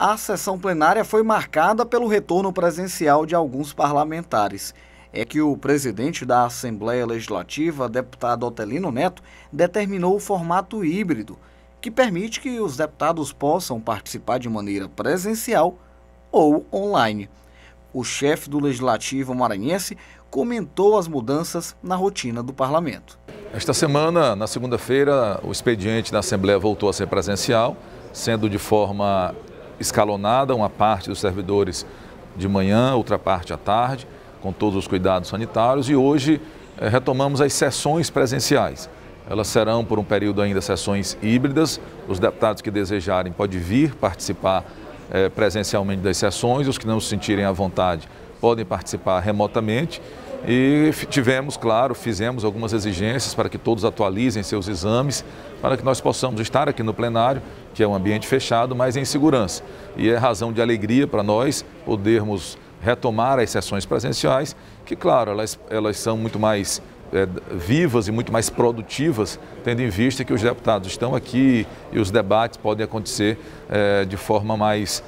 A sessão plenária foi marcada pelo retorno presencial de alguns parlamentares. É que o presidente da Assembleia Legislativa, deputado Otelino Neto, determinou o formato híbrido, que permite que os deputados possam participar de maneira presencial ou online. O chefe do Legislativo maranhense comentou as mudanças na rotina do parlamento. Esta semana, na segunda-feira, o expediente da Assembleia voltou a ser presencial, sendo de forma escalonada, uma parte dos servidores de manhã, outra parte à tarde, com todos os cuidados sanitários, e hoje retomamos as sessões presenciais. Elas serão, por um período ainda, sessões híbridas. Os deputados que desejarem podem vir participar presencialmente das sessões, os que não se sentirem à vontade podem participar remotamente. E fizemos algumas exigências para que todos atualizem seus exames, para que nós possamos estar aqui no plenário, que é um ambiente fechado, mas em segurança. E é razão de alegria para nós podermos retomar as sessões presenciais, que, claro, elas são muito mais vivas e muito mais produtivas, tendo em vista que os deputados estão aqui e os debates podem acontecer de forma mais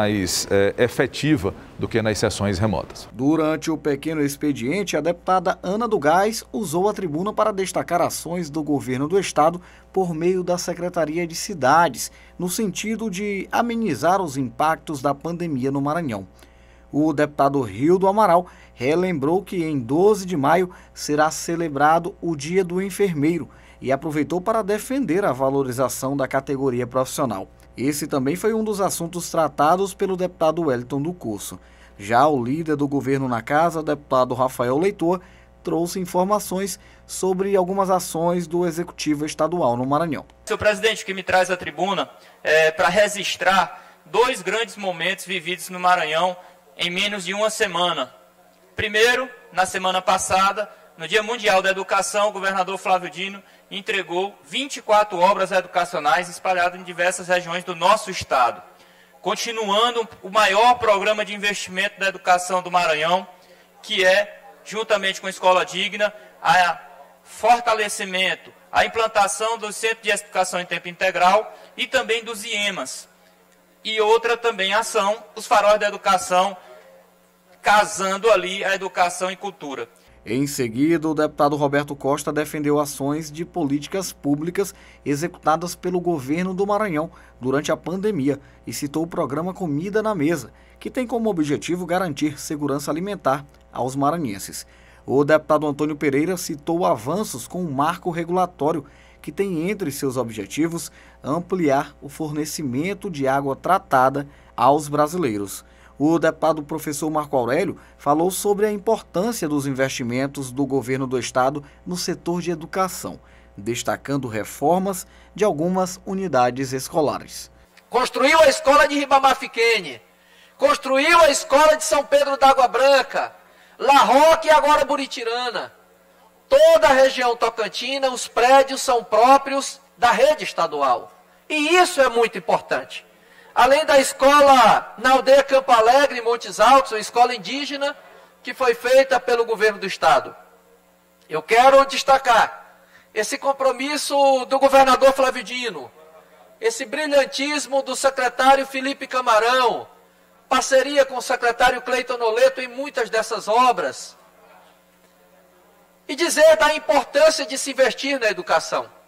efetiva do que nas sessões remotas. Durante o pequeno expediente, a deputada Ana do Gás usou a tribuna para destacar ações do governo do estado por meio da Secretaria de Cidades, no sentido de amenizar os impactos da pandemia no Maranhão. O deputado Rildo Amaral relembrou que em 12 de maio será celebrado o Dia do Enfermeiro e aproveitou para defender a valorização da categoria profissional. Esse também foi um dos assuntos tratados pelo deputado Wellington do Curso. Já o líder do governo na casa, o deputado Rafael Leitor, trouxe informações sobre algumas ações do Executivo Estadual no Maranhão. Senhor presidente, o que me traz à tribuna para registrar dois grandes momentos vividos no Maranhão em menos de uma semana. Primeiro, na semana passada, no Dia Mundial da Educação, o governador Flávio Dino entregou 24 obras educacionais espalhadas em diversas regiões do nosso estado, continuando o maior programa de investimento da educação do Maranhão, que é, juntamente com a Escola Digna, a fortalecimento, a implantação do Centro de Educação em Tempo Integral e também dos IEMAs. E outra também ação, os faróis da educação, casando ali a educação e cultura. Em seguida, o deputado Roberto Costa defendeu ações de políticas públicas executadas pelo governo do Maranhão durante a pandemia e citou o programa Comida na Mesa, que tem como objetivo garantir segurança alimentar aos maranhenses. O deputado Antônio Pereira citou avanços com o marco regulatório, que tem entre seus objetivos ampliar o fornecimento de água tratada aos brasileiros. O deputado professor Marco Aurélio falou sobre a importância dos investimentos do governo do estado no setor de educação, destacando reformas de algumas unidades escolares. Construiu a escola de Ribamar Fiquene, construiu a escola de São Pedro da Água Branca, La Roque e agora Buritirana. Toda a região tocantina, os prédios são próprios da rede estadual. E isso é muito importante. Além da escola na aldeia Campo Alegre, em Montes Altos, uma escola indígena que foi feita pelo governo do estado. Eu quero destacar esse compromisso do governador Flávio Dino, esse brilhantismo do secretário Felipe Camarão, parceria com o secretário Cleiton Noleto em muitas dessas obras. E dizer da importância de se investir na educação.